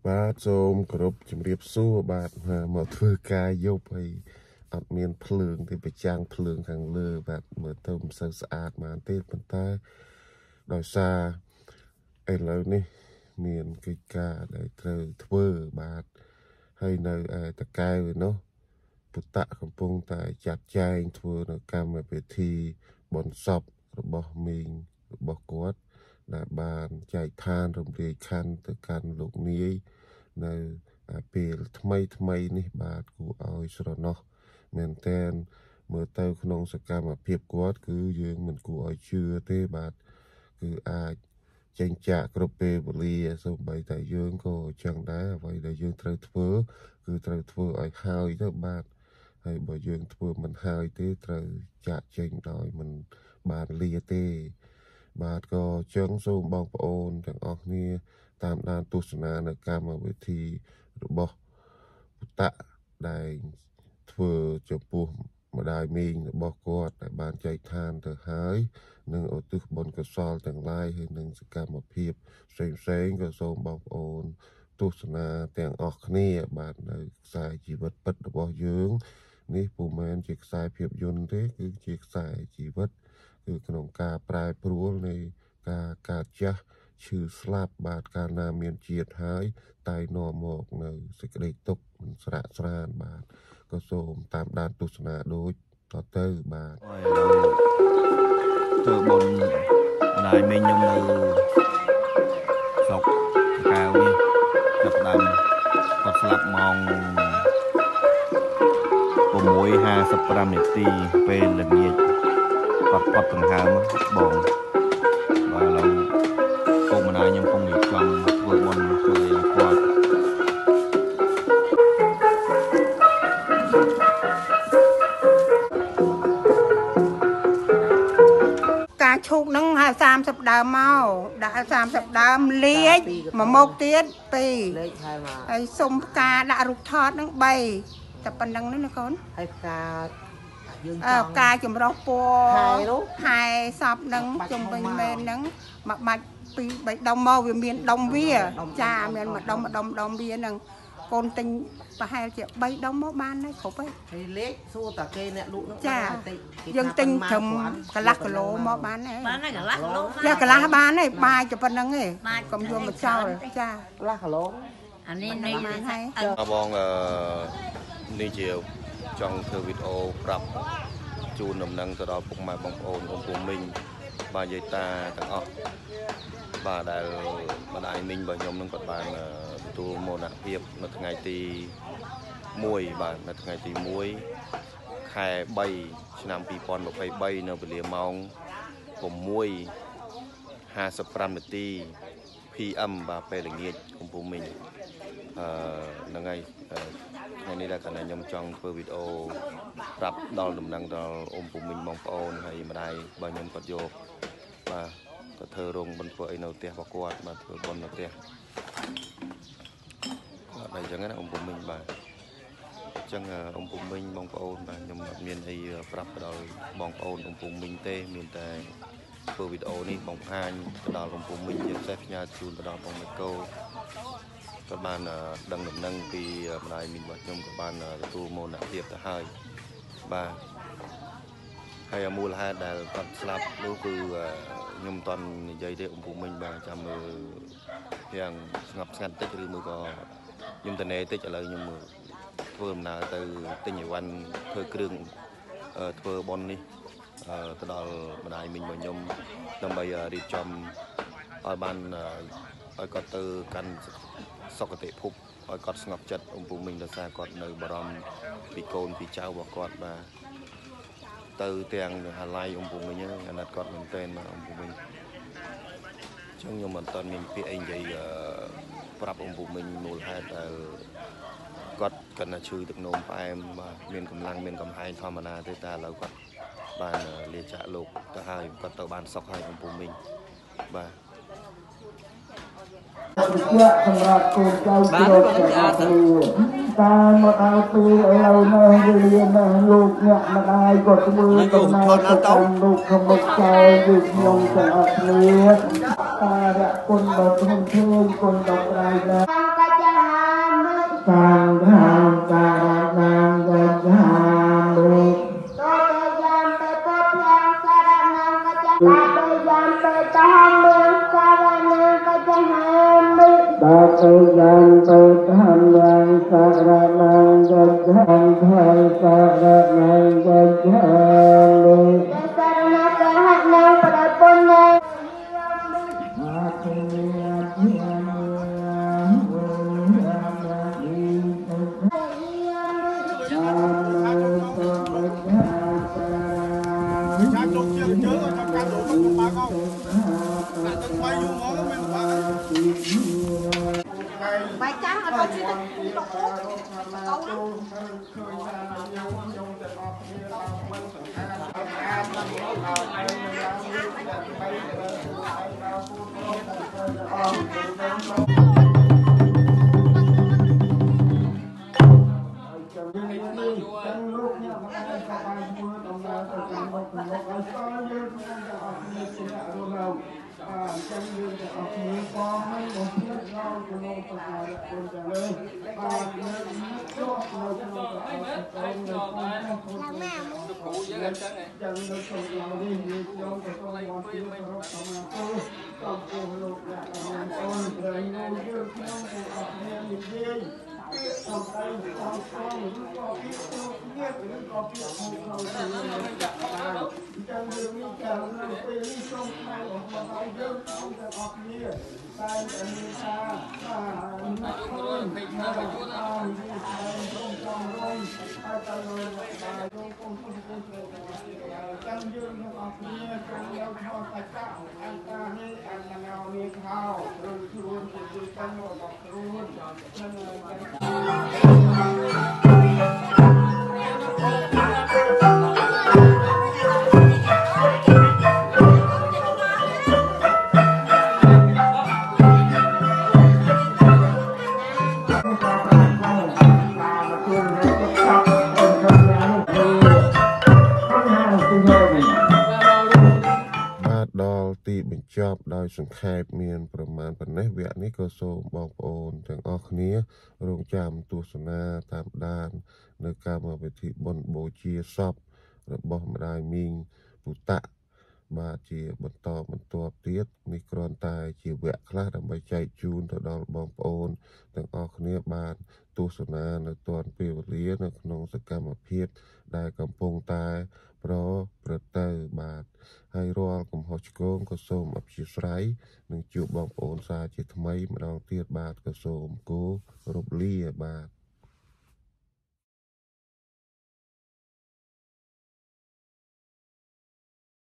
បាទសូមគោរពជំរាបសួរបាទមកធ្វើការយប់ហើយអត់មានភ្លើងទេប្រចាំងភ្លើងខាងលើបាទមើលទៅមិនសូវស្អាតបានទេប៉ុន្តែដោយសារឥឡូវនេះមានកិច្ចការដែលត្រូវធ្វើបាទហើយនៅឯតកែវនោះពុតៈកំពុងតែចាត់ចែងធ្វើនៅកម្មវិធីបុណ្យសពរបស់មីងរបស់គាត់ដែលបានចែកឋានរំលាយខណ្ឌទៅកាន់លោកនាយនៅពេលថ្មីនេះបាទគួរឲ្យស្រណោះមែនតើមើលទៅក្នុងសកម្មភាពគាត់គឺយើងមិនគួរឲ្យជឿទេបាទគឺអាចចេញចាក់គ្រប់ពេលវេលាសូម្បីតែយើងក៏ចឹងដែរអ្វីដែលយើងត្រូវធ្វើគឺត្រូវធ្វើឲ្យហើយទៅបាទហើយបើយើងធ្វើមិនហើយទេត្រូវចាក់ចេញដោយមិនបានលាទេបាទក៏ចឹងសូមបងប្អូនទាំងអស់គ្នាតាមដានទស្សនានៅកម្មវិធីរបស់ពុតៈដែលធ្វើចំពោះម្ដាយមីងរបស់គាត់ដែលបានចែកឋានទៅហើយនិងឧទ្ទិសបុណ្យកុសលទាំងឡាយហើយនឹងសកម្មភាពផ្សេងក៏សូមបងប្អូនទស្សនាទាំងអស់គ្នាបាទនៅខ្សែជីវិតពិតរបស់យើងនេះពុំមែនជាខ្សែភាពយន្តទេគឺជាខ្សែជីវិតគឺក្នុងការប្រែប្រួលនៃការកើតចាស់ឈឺស្លាប់បាទកាលណាមានជាតិហើយតែនាំមកនៅសេចក្តីទុក្ខមិនស្រាកស្រានបាទក៏សូមតាមដានទស្សនាដូចតទៅបាទធ្វើបុណ្យម្ដាយមីងខ្ញុំនៅស្រុកកៅនេះចាប់ដើមគាត់ស្លាប់ម៉ោង 6:55 នាទីពេលល្ងាចគាត់ផុតដង្ហើមបងបាទឥឡូវពុកម្ដាយខ្ញុំកំពុងរៀបចំធ្វើបុណ្យជួយគាត់ការឈូកហ្នឹង30ដើមមកដាក់30ដើមលេខមួយមុខទៀត2លេខហើយសុំផ្កាដាក់រូបថតហ្នឹង3តែប៉ុណ្្នឹងណាកូនហើយផ្កាយើងចង់ផ្កាចម្រុះពណ៌ហែសពហ្នឹងជុំវិញមែនហ្នឹងមួយបាច់2 3ដុំមកវាមានដុំវាចាមានមួយដុំវាហ្នឹងកូនទិញប្រហែលជា3ដុំមកបានហើយគ្រប់ហើយលេខសួរតាគេអ្នកលក់ហ្នឹងចាយើងទិញត្រឹមកន្លះគីឡូមកបានហើយកន្លះគីឡូចាកន្លះបានហើយបាយតែប៉ុណ្្នឹងឯងកុំយកមកចោលចាកន្លះគីឡូអានេះបានហើយបងនេះជាចង់ធ្វើវីដេអូប្រាប់ជូនដំណឹងទៅដល់ពុកម៉ែបងប្អូនកំពូលមីងបាទយាយតាទាំងអស់បាទដែលម្ដាយមីងរបស់ខ្ញុំនឹងគាត់បានទទួលមរណភាពនៅថ្ងៃទី1បាទនៅថ្ងៃទី1 ខែ 3 ឆ្នាំ 2023 នៅវេលាម៉ោង 6:55 នាទី PM បាទពេលល្ងាចកំពូលមីងហ្នឹងហើយថ្ងៃនេះដែលកណ្ដាលខ្ញុំចង់ធ្វើវីដេអូប្រាប់ដល់ដំណឹងដល់អ៊ំពូមីងបងប្អូនហើយម្ដាយរបស់ខ្ញុំគាត់យកបាទគាត់ធ្វើរោងបុណ្យធ្វើអីនៅផ្ទះរបស់គាត់បាទធ្វើបុណ្យនៅផ្ទះគាត់តែអញ្ចឹងណាអ៊ំពូមីងបាទអញ្ចឹងអ៊ំពូមីងបងប្អូនបាទខ្ញុំអត់មានអីប្រាប់ដល់បងប្អូនអ៊ំពូមីងទេមានតែធ្វើវីដេអូនេះបង្ហាញទៅដល់អ៊ំពូមីងជាពិសេសផ្ញើជូនទៅដល់បងមីកូក៏បានដឹងដំណឹងពីម្ដាយមីងរបស់ខ្ញុំក៏បានទទួលមរណភាពទៅហើយបាទហើយមូលហេតុដែលគាត់ស្លាប់នោះគឺខ្ញុំមិនទាន់និយាយទេអ៊ំពូមីងបាទចាំមើលយ៉ាងស្ងប់ស្ងាត់តិចឬមួយក៏ខ្ញុំតនេតិចឥឡូវខ្ញុំធ្វើដំណើរទៅទិញអីវ៉ាន់ធ្វើគ្រឿងធ្វើបុណ្យនេះទៅដល់ម្ដាយមីងរបស់ខ្ញុំដើម្បីរៀបចំឲ្យបានឲ្យគាត់ទៅកាន់សុគតិភពឲ្យគាត់ស្ងប់ចិត្តអ៊ំពូមីងដោយសារគាត់នៅបារម្ភពីកូនពីចៅរបស់គាត់បាទទៅទាំងហាឡៃអ៊ំពូមីងអាណិតគាត់មែនទែនបាទអ៊ំពូមីងអញ្ចឹងខ្ញុំមិនទាន់មានពាក្យអីនិយាយប្រាប់អ៊ំពូមីងមូលហេតុដែលគាត់កាន់តែឈឺទឹកនោមផ្អែមបាទមានកម្លាំងមានកំហែងធម្មតាទេតែឥឡូវគាត់បានលាចាកលោកទៅហើយគាត់ទៅបានសុខហើយអ៊ំពូមីងបាទសម្រាប់កូនចៅគ្រប់ទាំងអស់តាមកដល់ពេលឥឡូវនេះវេលានេះលោកអ្នកម្ដាយក៏ធ្វើកំណត់ទៅតាមលោកក្នុងមុខចៅយើងខ្ញុំទាំងអស់គ្នាតារគុណដល់ធំធេងគុណដល់ក្រៃណាสังฆังสารนังกัจฉามิ Bát yan tự tham yang saranang gacchami saranang gacchami sarana saranang padapunna Bài trắng ở đó chứ ទីបញ្ចប់ដោយសង្ខេបមានប្រមាណប៉ុណ្ណេះវគ្គនេះក៏សូមបងប្អូនទាំងអស់គ្នារងចាំទស្សនាតាមដាននៅកម្មវិធីបុណ្យបូជាសពរបស់ម្ដាយមីងពុតៈបាទជាបន្តបន្ទាប់ទៀតនេះគ្រាន់តែជាវគ្គខ្លះដើម្បីចែកជូនទៅដល់បងប្អូនទាំងអស់គ្នាបានទស្សនានៅទាន់ពេលវេលានៅក្នុងសកម្មភាពដែលកំពុងតែប្រព្រឹត្តទៅបាទហើយរាល់កំហុសឆ្គងក៏សូមអព្យាស្រ័យនឹងជួបបងប្អូនសាជាថ្មីម្ដងទៀតបាទក៏សូមគោរពលាបាទ